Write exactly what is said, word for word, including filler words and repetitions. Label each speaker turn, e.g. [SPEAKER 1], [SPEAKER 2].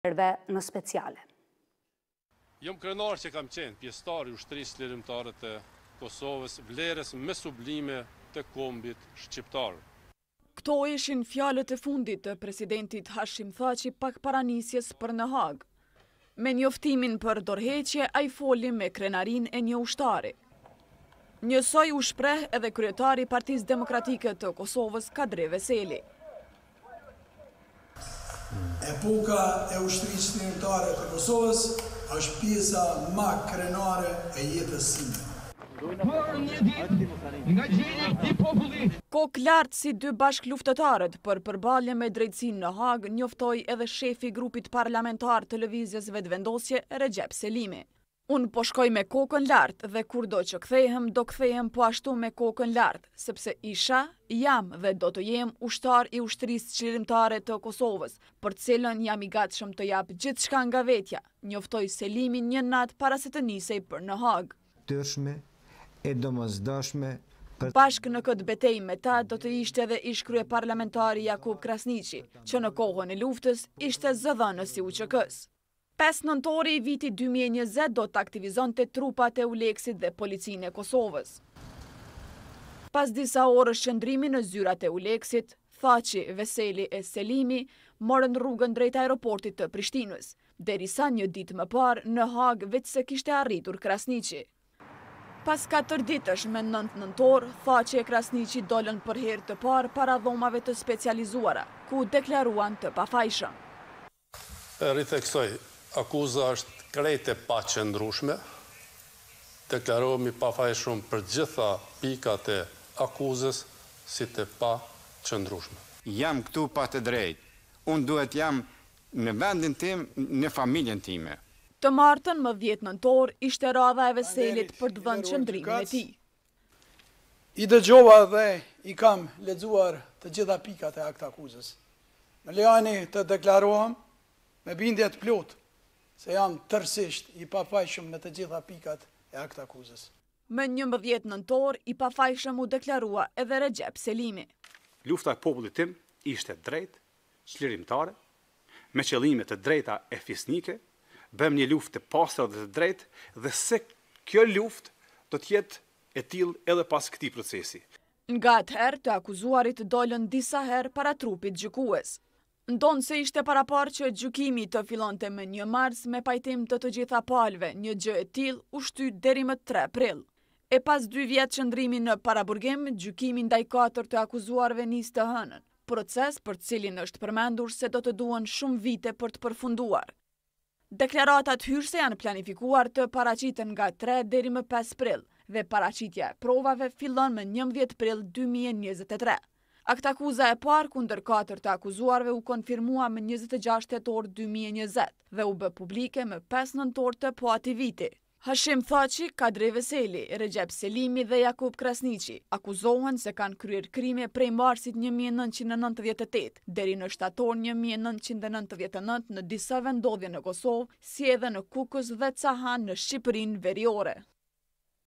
[SPEAKER 1] në speciale.
[SPEAKER 2] Jam krenar që kam qenë pjesëtar i ushtrisë lirimtare të Kosovës, vlerës me sublime të kombit shqiptar.
[SPEAKER 3] Këto ishin fjalët e fundit të presidentit Hashim Thaçi pak para nisjes për në Hag. Me njoftimin për dorëheqje, ai foli me krenarin e një ushtari. Njësoj u shpreh edhe kryetari i Partisë Demokratike të Kosovës, Kadri Veseli.
[SPEAKER 4] Epoka e ushtrisë lirimtare të Kosovës është pjesa më krenare e jetës sime.
[SPEAKER 3] Kokë lartë si dy bashkëluftëtarët për përballje me drejtësinë në Hag njoftoi edhe shefi i grupit parlamentar të lëvizjes vetëvendosje Recep Selimi. Unë po shkoj me kokën lartë dhe kur do që kthehem, do kthehem po ashtu me kokën lartë, sepse isha, jam dhe do të jem ushtar i ushtrisë qlirimtare të Kosovës, për cilën jam i gatshëm të jap gjithçka nga vetja, njoftoi Selimi një natë para se të nisej për në Hag.
[SPEAKER 5] Dëshme e domosdoshme për...
[SPEAKER 3] Bashkë në këtë betejë me ta do të ishte edhe ish kryeparlamentari Jakub Krasniqi, që në kohën e luftës ishte zëdhënës i U Q K-s. pesë nëntori i vitit dy mijë e njëzet do të aktivizonte trupat e Uleksit dhe policinë e Kosovës. Pas disa orësh qëndrimi në zyrat e Uleksit, Thaçi, Veseli e Selimi morën rrugën drejt aeroportit të Prishtinës, derisa një ditë më parë në Hag veç se kishte arritur Krasniqi. Pas katër ditësh me nëntë nëntor, Thaçi e Krasniqi dolën për herë të parë para dhomave të specializuara, ku deklaruan të pafajshëm.
[SPEAKER 2] Ritheksoj, akuza është krejt e pa qëndrueshme. Deklarohemi pafajshëm për gjitha pikat e akuzës si të pa qëndrueshme.
[SPEAKER 6] Jam këtu pa të drejtë. Unë duhet jam në vendin tim, në familjen time.
[SPEAKER 3] Të martën më dhjetë nëntor ishte radha e Veselit për të dhënë qëndrimin e tij.
[SPEAKER 4] I dëgjova dhe i kam lexuar të gjitha pikat e akt akuzës. Më lejoni të deklarohem me bindje të plotë se jam tërësisht i pafajshëm në të gjitha pikat e akt akuzës.
[SPEAKER 3] Më njëmbëdhjetë nëntor i pafajshëm u deklarua edhe Recep Selimi.
[SPEAKER 7] Lufta e popullit tim ishte drejtë, çlirimtare, me qëllime të drejta e fisnike, bëm një luftë të pastër dhe të drejtë dhe se kjo luftë do të jetë e tillë edhe pas këtij procesi.
[SPEAKER 3] Nga atëherë të akuzuarit dolën disa herë para trupit gjykues. Ndonë se ishte paraparë që gjykimi të fillonte me një mars me pajtim të të gjitha palëve, një gjë e tillë u shtyt deri më tre prill. E pas dy vjetë qëndrimi në paraburgim, gjykimi ndaj katër të akuzuarve nis të hënën, proces për cilin është përmendur se do të duhen shumë vite për të përfunduar. Deklaratat hyrëse janë planifikuar të paraqiten nga tre deri më pesë prill dhe paraqitja e provave fillon me njëmbëdhjetë prill dy mijë e njëzet e tre. Aktakuza e parë kundër katër të akuzuarve u konfirmua me njëzet e gjashtë tetor dy mijë e njëzet dhe u bë publike me pesë nëntor të po ati viti. Hashim Thaçi, Kadri Veseli, Recep Selimi dhe Jakub Krasniqi akuzohen se kanë kryer krime prej marsit një mijë e nëntëqind e nëntëdhjetë e tetë deri në shtator një mijë e nëntëqind e nëntëdhjetë e nëntë në disa vendodhje në Kosovë, si edhe në Kukës dhe Cahan në Shqipërinë Veriore.